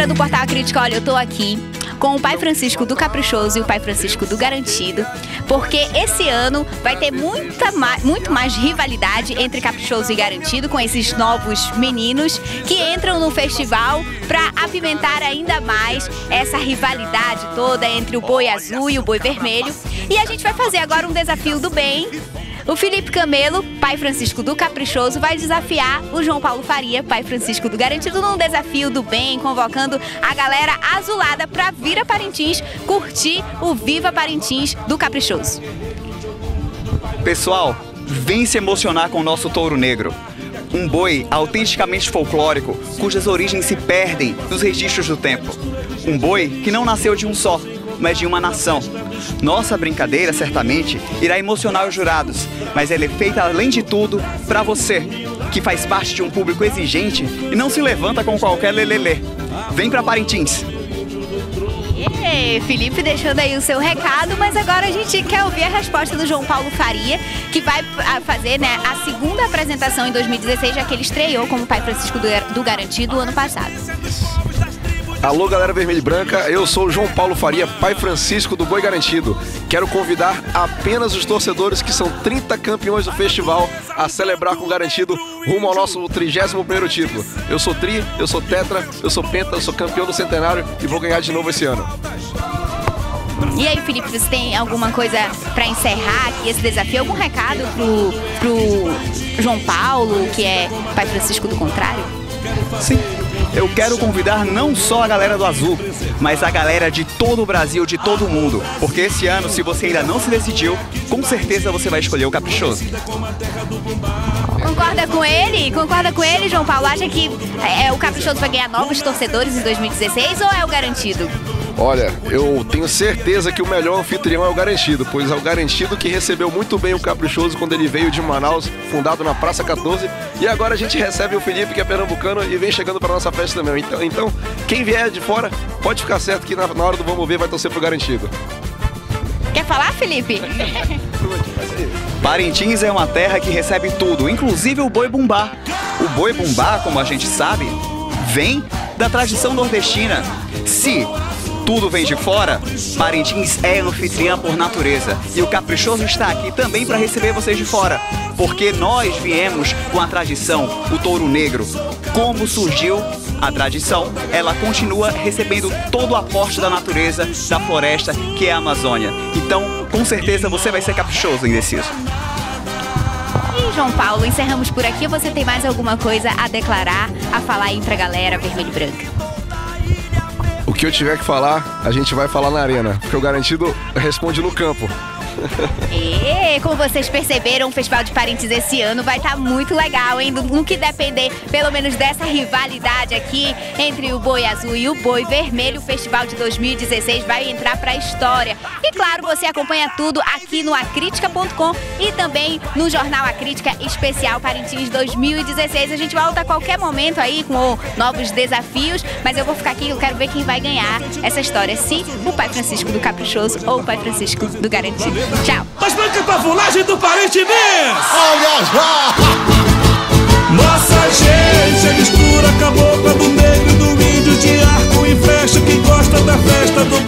galera do Portal Acrítica, olha, eu tô aqui com o Pai Francisco do Caprichoso e o Pai Francisco do Garantido, porque esse ano vai ter muito mais rivalidade entre Caprichoso e Garantido, com esses novos meninos que entram no festival para apimentar ainda mais essa rivalidade toda entre o boi azul e o boi vermelho. E a gente vai fazer agora um desafio do bem. O Felipe Camelo, Pai Francisco do Caprichoso, vai desafiar o João Paulo Faria, Pai Francisco do Garantido, num desafio do bem, convocando a galera azulada para vir a Parintins curtir o Viva Parintins do Caprichoso. Pessoal, vem se emocionar com o nosso touro negro. Um boi autenticamente folclórico, cujas origens se perdem nos registros do tempo. Um boi que não nasceu de um só, mas de uma nação. Nossa brincadeira, certamente, irá emocionar os jurados, mas ela é feita, além de tudo, para você, que faz parte de um público exigente e não se levanta com qualquer lelelê. Vem pra Parintins! Felipe deixando aí o seu recado, mas agora a gente quer ouvir a resposta do João Paulo Faria, que vai fazer, né, a segunda apresentação em 2016, já que ele estreou como Pai Francisco do Garantido o ano passado. Alô, galera vermelha e branca, eu sou o João Paulo Faria, Pai Francisco do Boi Garantido. Quero convidar apenas os torcedores, que são 30 campeões do festival, a celebrar com Garantido rumo ao nosso 31º título. Eu sou tri, eu sou tetra, eu sou penta, eu sou campeão do centenário e vou ganhar de novo esse ano. E aí, Felipe, você tem alguma coisa para encerrar aqui esse desafio? Algum recado pro João Paulo, que é Pai Francisco do contrário? Sim. Eu quero convidar não só a galera do azul, mas a galera de todo o Brasil, de todo o mundo. Porque esse ano, se você ainda não se decidiu, com certeza você vai escolher o Caprichoso. Concorda com ele? Concorda com ele, João Paulo? Acha que o Caprichoso vai ganhar novos torcedores em 2016 ou é o Garantido? Olha, eu tenho certeza que o melhor anfitrião é o Garantido, pois é o Garantido que recebeu muito bem o Caprichoso quando ele veio de Manaus, fundado na Praça 14, e agora a gente recebe o Felipe, que é pernambucano, e vem chegando para nossa festa também. Então, quem vier de fora, pode ficar certo que na hora do Vamos Ver vai torcer pro Garantido. Quer falar, Felipe? Parintins é uma terra que recebe tudo, inclusive o boi bumbá. O boi bumbá, como a gente sabe, vem da tradição nordestina. Se tudo vem de fora, Parintins é anfitriã por natureza. E o Caprichoso está aqui também para receber vocês de fora, porque nós viemos com a tradição, o touro negro. Como surgiu a tradição, ela continua recebendo todo o aporte da natureza, da floresta, que é a Amazônia. Então, com certeza, você vai ser caprichoso, indeciso. E, João Paulo, encerramos por aqui. Você tem mais alguma coisa a declarar, a falar aí pra galera vermelha e branca? O que eu tiver que falar, a gente vai falar na arena, porque o Garantido responde no campo. E, como vocês perceberam, o Festival de Parintins esse ano vai estar muito legal, hein? No que depender, pelo menos, dessa rivalidade aqui entre o boi azul e o boi vermelho, o Festival de 2016 vai entrar para a história. E, claro, você acompanha tudo aqui no acritica.com e também no Jornal Acrítica Especial Parintins 2016. A gente volta a qualquer momento aí com novos desafios, mas eu vou ficar aqui, eu quero ver quem vai ganhar essa história, se o Pai Francisco do Caprichoso ou o Pai Francisco do Garantido. Tchau! Mas branca pavulagem do Parintins! Olha já! Nossa gente, a mistura cabocla do negro e do índio de arco e flecha, que gosta da festa do